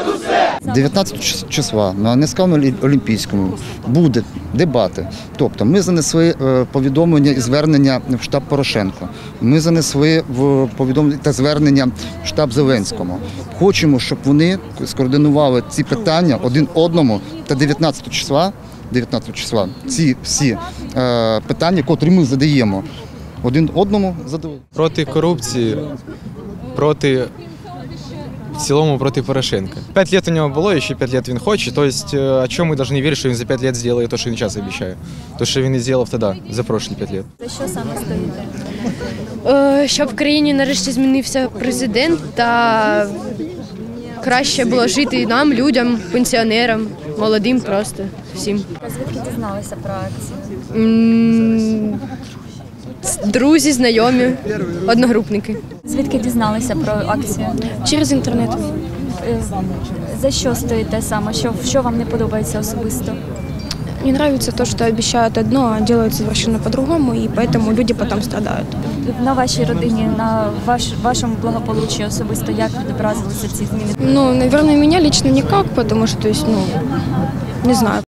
19 числа на низькому олімпійському буде дебати. Тобто ми занесли повідомлення і звернення в штаб Порошенко. Ми занесли повідомлення та звернення в штаб Зеленському. Хочемо, щоб вони скоординували ці питання один одному та 19 числа ці всі питання, котрі ми задаємо, один одному задали. Проти корупції, в цілому проти Порошенка. 5 років у нього було, і ще 5 років він хоче. Тобто, а чому ми повинні вірити, що він за 5 років зробить те, що він зараз обіцяє? Те, що він і зробив тоді, за прошлі 5 років. За що саме стоїте? Щоб в країні нарешті змінився президент та краще було жити нам, людям, пенсіонерам, молодим просто, всім. А звідки дізналися про акцію? Друзі, знайомі, одногрупники. Звідки дізналися про акцію? Через інтернет. За що стоїте саме? Що вам не подобається особисто? Не нравится то, что обещают одно, а делают совершенно по-другому, и поэтому люди потом страдают. На вашій родині, на вашому благополуччі особисто як відобразилися ці зміни? Ну, наверное, меня лично никак, потому что, то есть, не знаю.